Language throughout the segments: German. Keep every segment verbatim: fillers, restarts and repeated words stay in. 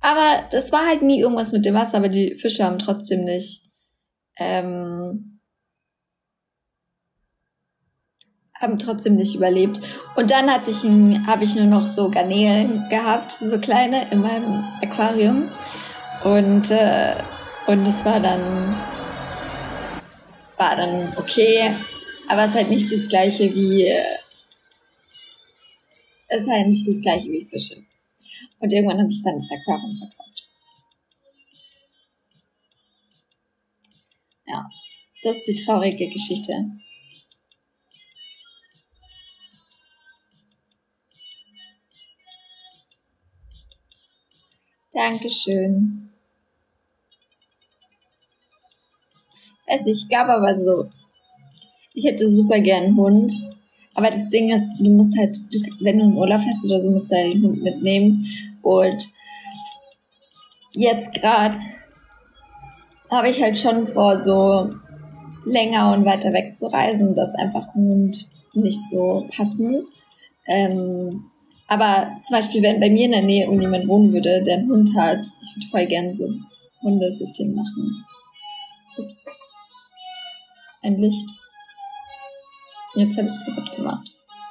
Aber das war halt nie irgendwas mit dem Wasser, aber die Fische haben trotzdem nicht, ähm, haben trotzdem nicht überlebt. Und dann hatte ich ein, habe ich nur noch so Garnelen gehabt, so kleine in meinem Aquarium. Und, äh, und das war dann, das war dann okay, aber es ist halt nicht das gleiche wie, äh, es ist halt nicht das gleiche wie Fische. Und irgendwann habe ich dann das Aquarium verkauft. Ja, das ist die traurige Geschichte. Dankeschön. Weiß ich, ich glaube aber so, ich hätte super gern einen Hund. Aber das Ding ist, du musst halt, du, wenn du einen Urlaub hast oder so, musst du halt den Hund mitnehmen. Und jetzt gerade habe ich halt schon vor, so länger und weiter weg zu reisen. Das ist einfach ein Hund nicht so passend. Ähm, aber zum Beispiel, wenn bei mir in der Nähe irgendjemand wohnen würde, der einen Hund hat, ich würde voll gern so Hundesitting machen. Ups. Ein Licht. Jetzt habe ich es kaputt gemacht.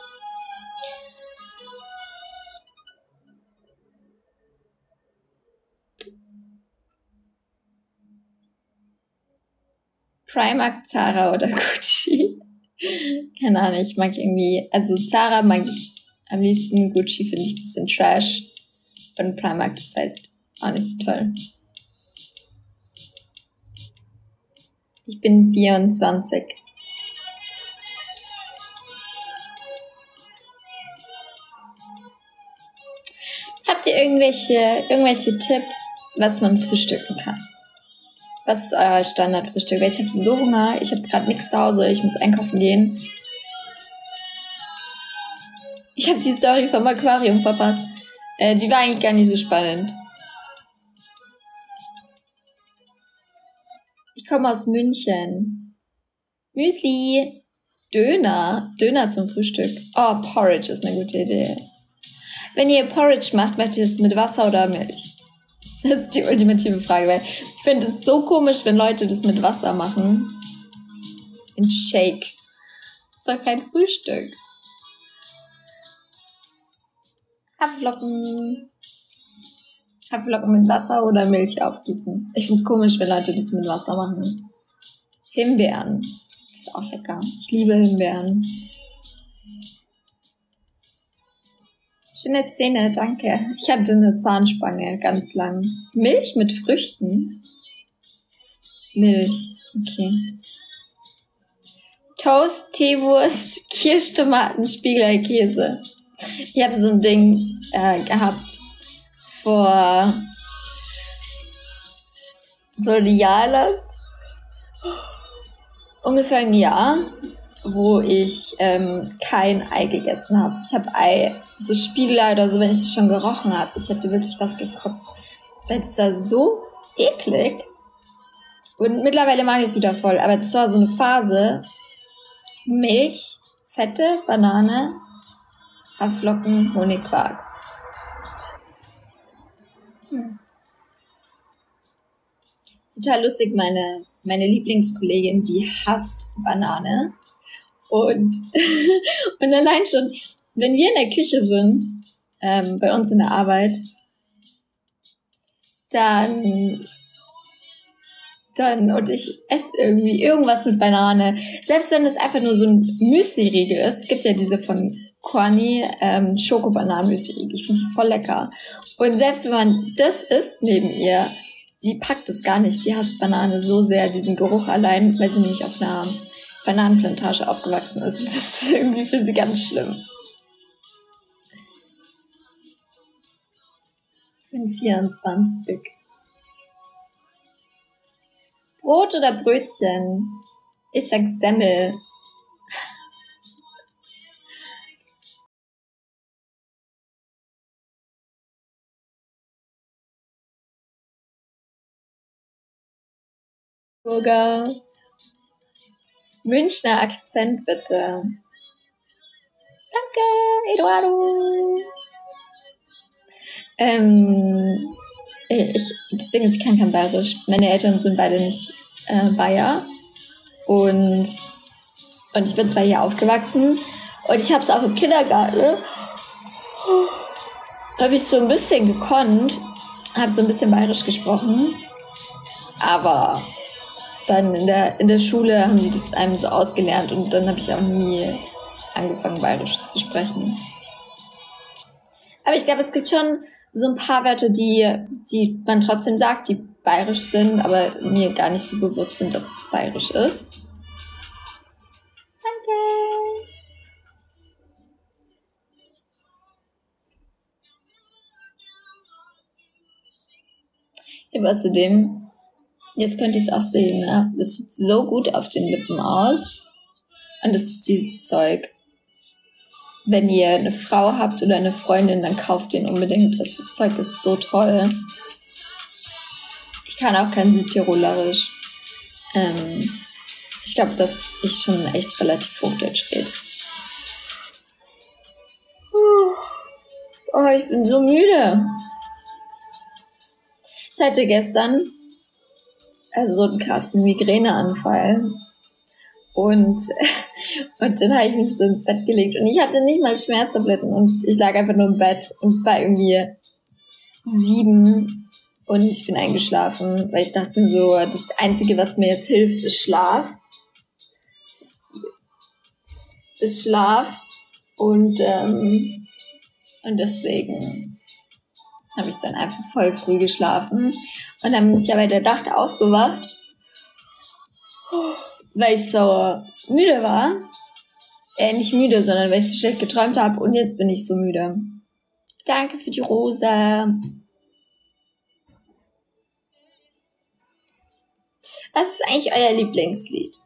Primark, Zara oder Gucci? Keine Ahnung, ich mag irgendwie, also Zara mag ich am liebsten, Gucci finde ich ein bisschen trash und Primark ist halt auch nicht so toll. Ich bin vierundzwanzig. Habt ihr irgendwelche, irgendwelche Tipps, was man frühstücken kann? Was ist euer Standardfrühstück? Weil ich habe so Hunger, ich habe gerade nichts zu Hause, ich muss einkaufen gehen. Ich habe die Story vom Aquarium verpasst. Äh, die war eigentlich gar nicht so spannend. Ich komme aus München. Müsli. Döner. Döner zum Frühstück. Oh, Porridge ist eine gute Idee. Wenn ihr Porridge macht, macht ihr es mit Wasser oder Milch? Das ist die ultimative Frage, weil ich finde es so komisch, wenn Leute das mit Wasser machen. Ein Shake. Das ist doch kein Frühstück. Haferflocken. Haferflocken mit Wasser oder Milch aufgießen. Ich finde es komisch, wenn Leute das mit Wasser machen. Himbeeren. Das ist auch lecker. Ich liebe Himbeeren. Schöne Zähne, danke. Ich hatte eine Zahnspange, ganz lang. Milch mit Früchten? Milch, okay. Toast, Teewurst, Kirschtomaten, Spiegelei, Käse. Ich habe so ein Ding äh, gehabt vor so ein Jahr lang, ungefähr ein Jahr, wo ich ähm, kein Ei gegessen habe. Ich habe Ei, so Spiegelei oder so, wenn ich es schon gerochen habe. Ich hätte wirklich was gekotzt. Weil das war so eklig. Und mittlerweile mag ich es wieder voll. Aber das war so eine Phase. Milch, Fette, Banane, Haferflocken, Honigquark. Hm. Total lustig, meine, meine Lieblingskollegin, die hasst Banane. Und, und allein schon, wenn wir in der Küche sind, ähm, bei uns in der Arbeit, dann, dann, und ich esse irgendwie irgendwas mit Banane, selbst wenn es einfach nur so ein Müsli-Riegel ist, es gibt ja diese von Corny, ähm, Schoko-Bananen-Müsli-Riegel, ich finde die voll lecker. Und selbst wenn man das isst neben ihr, die packt es gar nicht, die hasst Banane so sehr, diesen Geruch allein, weil sie nämlich auf einer Bananenplantage aufgewachsen ist. Das ist irgendwie für sie ganz schlimm. Ich bin vierundzwanzig. Brot oder Brötchen? Ich sag Semmel. Burger. Münchner Akzent, bitte. Danke, Eduardo. Ähm, Ich, das Ding ist, ich kann kein Bayerisch. Meine Eltern sind beide nicht äh, Bayer. Und, und ich bin zwar hier aufgewachsen und ich habe es auch im Kindergarten. Da habe ich so ein bisschen gekonnt, habe so ein bisschen Bayerisch gesprochen. Aber dann in der, in der Schule haben die das einem so ausgelernt und dann habe ich auch nie angefangen, Bayerisch zu sprechen. Aber ich glaube, es gibt schon so ein paar Wörter, die, die man trotzdem sagt, die bayerisch sind, aber mir gar nicht so bewusst sind, dass es bayerisch ist. Danke. Ja, außerdem, jetzt könnt ihr es auch sehen, ne? Das sieht so gut auf den Lippen aus. Und das ist dieses Zeug. Wenn ihr eine Frau habt oder eine Freundin, dann kauft den unbedingt. Das, das Zeug ist so toll. Ich kann auch kein Südtirolerisch. Ähm, ich glaube, dass ich schon echt relativ Hochdeutsch rede. Oh, ich bin so müde. Ich hatte gestern also so einen krassen Migräneanfall. Und, und dann habe ich mich so ins Bett gelegt und ich hatte nicht mal Schmerztabletten und ich lag einfach nur im Bett und es war irgendwie sieben und ich bin eingeschlafen, weil ich dachte mir so, das Einzige, was mir jetzt hilft, ist Schlaf. Ist Schlaf und, ähm, und deswegen habe ich dann einfach voll früh geschlafen und dann bin ich aber in der Nacht aufgewacht. Weil ich so müde war. Äh, nicht müde, sondern weil ich so schlecht geträumt habe und jetzt bin ich so müde. Danke für die Rose. Was ist eigentlich euer Lieblingslied?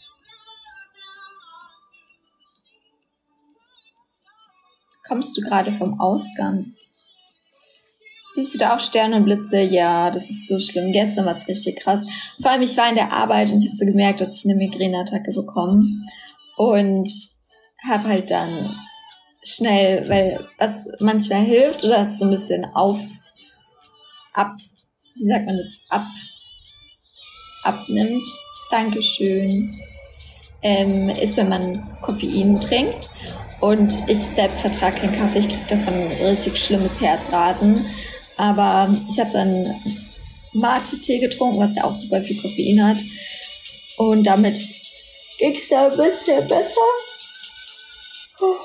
Kommst du gerade vom Ausgang? Siehst du da auch Sterne und Blitze? Ja, das ist so schlimm. Gestern war es richtig krass. Vor allem, ich war in der Arbeit und ich habe so gemerkt, dass ich eine Migräneattacke bekomme. Und habe halt dann schnell, weil was manchmal hilft oder es so ein bisschen auf, ab, wie sagt man das, ab, abnimmt. Dankeschön. Ähm, ist, wenn man Koffein trinkt. Und ich selbst vertrage keinen Kaffee. Ich kriege davon ein richtig schlimmes Herzrasen. Aber ich habe dann Mate-Tee getrunken, was ja auch super viel Koffein hat. Und damit ging's ja ein bisschen besser. Oh.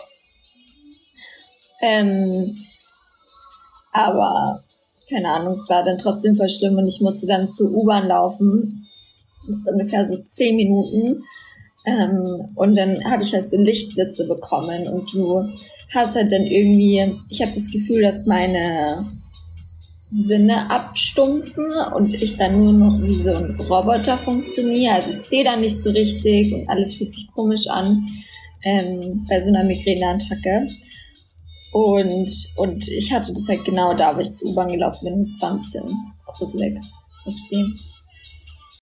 Ähm, aber, keine Ahnung, es war dann trotzdem voll schlimm und ich musste dann zur U-Bahn laufen. Das ist ungefähr so zehn Minuten. Ähm, und dann habe ich halt so Lichtblitze bekommen und du hast halt dann irgendwie, ich habe das Gefühl, dass meine Sinne abstumpfen und ich dann nur noch wie so ein Roboter funktioniere. Also ich sehe da nicht so richtig und alles fühlt sich komisch an ähm, bei so einer Migräneattacke. Und, und ich hatte das halt genau da, wo ich zur U-Bahn gelaufen bin. Das war ein bisschen gruselig. Upsi.